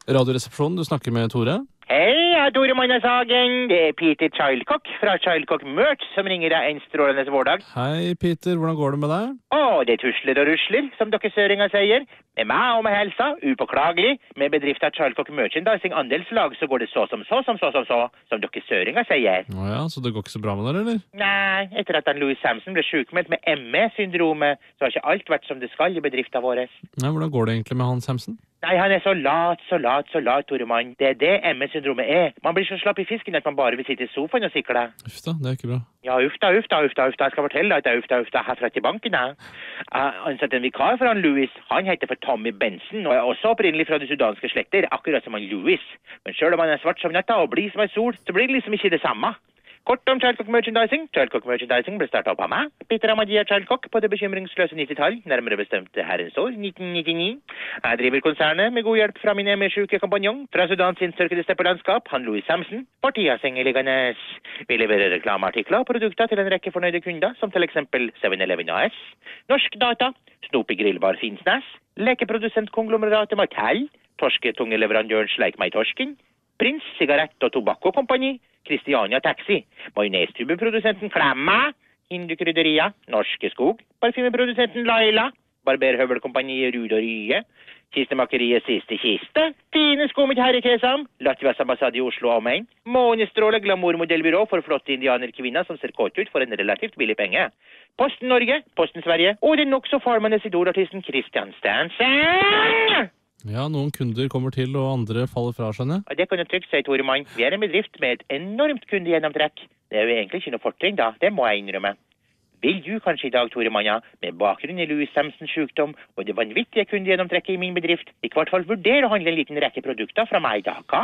Radioresepsjonen, du snakker med Tore. Hei, Tore Manneshagen. Det Peter Childcock fra Childcock Merch som ringer deg en strålende vårdag. Hei, Peter. Hvordan går det med deg? Det tusler og rusler, som dere søringer sier. Med meg og med helsa, upåklagelig. Med bedriften Childcock Merchandising andelslag så går det som dere søringer sier. Ja, så det går ikke så bra med dere, eller? Nei, etter at Louis Samson ble sykmeldt med ME-syndromet, så har ikke alt vært som det skal i bedriften vår. Nei, hvordan går det egentlig med han Samson? Nei, han er så lat, Tore Mann. Det er det ME-syndromet er. Man blir så slapp i fisken at man bare vil sitte i sofaen og sikle. Uff da, det er ikke bra. Ja, uff da. Jeg skal fortelle at det er uff da herfra til banken, jeg. Ansatt en vikar for han Louis. Han heter for Tommy Benson, og er også opprinnelig fra de sudanske slekter, akkurat som han Louis. Men selv om han er svart som natta og blid som en sol, så blir det liksom ikke det samme. Kort om Childcock Merchandising. Childcock Merchandising ble startet opp av meg, Peter Amadia Childcock, på det bekymringsløse 90-tall, nærmere bestemt herrens år, 1999. Jeg driver konsernet med god hjelp fra min ME-syke kompanjong, fra Sudans inntørkede steppelandskap, han Louis Samson, partiet sengeliggende. Vi leverer reklameartikler og produkter til en rekke fornøyde kunder, som til eksempel 7-Eleven AS, Norsk Data, Snoopy Grillbar Finnsnes, lekeprodusentkonglomeratet Mattel, torsketungeleverandøren Sleik meg torsken, Prins Sigarett og Tobacco Kompani, Christiania Taxi, majonestubeprodusenten Klemma, Hindukrydderiet, Norske Skog, parfymeprodusenten Laila, barberhøvelkompaniet Rud og Rye, kistemakeriet Siste Kiste, Tine Sko mitt herrekesam, Latvias ambassade i Oslo og omegn, Månestråle glamourmodellbyrå for flotte indianerkvinner som ser kåt ut for en relativt billig penge, Posten Norge, Posten Sverige, og den nok så farmende idolartisten Christian Stansen! Ja, noen kunder kommer til, og andre faller fra, skjønner jeg. Det kan du trygt si, Tore Mann. Vi er en bedrift med et enormt kundegjennomtrekk. Det er jo egentlig ikke noe fortrinn da, det må jeg innrømme. Vil du kanskje i dag, Tore Mann, med bakgrunn i Louis Samsons sykdom og det vanvittige kundegjennomtrekket i min bedrift, i hvert fall vurdere å handle en liten rekke produkter fra meg i dag, hva?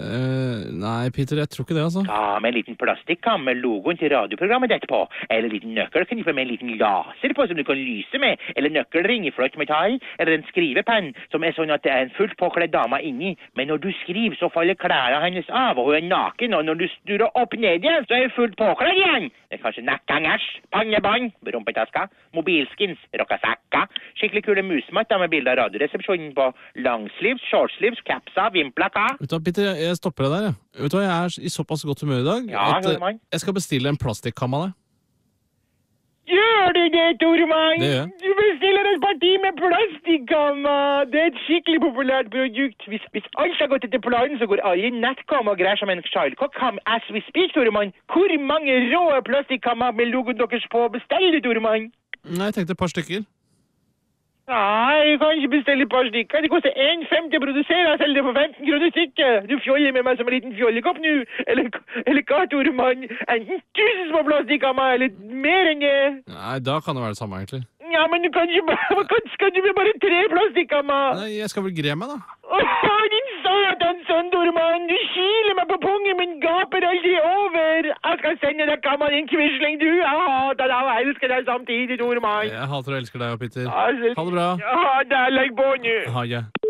Nei, Peter, jeg tror ikke det, altså. Ja, med en liten plastikkam med logoen til radioprogrammet dette på, eller en liten nøkkelknippe med en liten laser på som du kan lyse med, eller nøkkelring i flott metall, eller en skrivepenn som er sånn at det er en fullt påkledd dame inni, men når du skriver så faller klærne hennes av, og hun er naken, og når du sturer opp ned igjen, så er hun fullt påkledd igjen. Det er kanskje nakkangers, pannebånd, rumpetaska, mobilskins, rockasakka, skikkelig kule musmatter med bilder av radioresepsjonen på langsleeves, shortsleeves, capsa, vimplaka. Vet du hva, Peter, jeg stopper deg der, jeg. Vet du hva, jeg er i såpass godt humør i dag Ja, at Tore Mann. jeg skal bestille en plastikkam av deg. Gjør du det, Tore Mann? Det gjør jeg. Du bestiller et parti med plastikkammer. Det er et skikkelig populært produkt. Hvis alt har gått etter planen, så går alle nettkammer og greier som en Childcock-kam as we speak, Tore Mann. Hvor mange rå plastikkammer med logoen deres på bestiller du, Tore Mann? Nei, jeg tenkte et par stykker. Nei, jeg kan ikke bestille et par stykker. Det koster 1,50 å produsere, jeg selger det for 15 kroner stykket. Du fjoller med meg som en liten fjollekopp nå. Eller hva, Tore Mann? Enten 1000 små plastikkammer, eller mer enn det. Nei, da kan det være det samme, egentlig. Ja, men du kan ikke bare, skal du med bare 3 plastikkammer? Nei, jeg skal vel gre meg, da. Din satan, sønn, Tore Mann. Du kiler meg på pungen, men gaper aldri over. Jeg skal sende deg kammer, din quisling, du. Jeg hater deg og elsker deg samtidig, Tore Mann. Jeg hater og elsker deg, Peter. Ja, Ha det bra. Ja, det legg på nå. Ha det.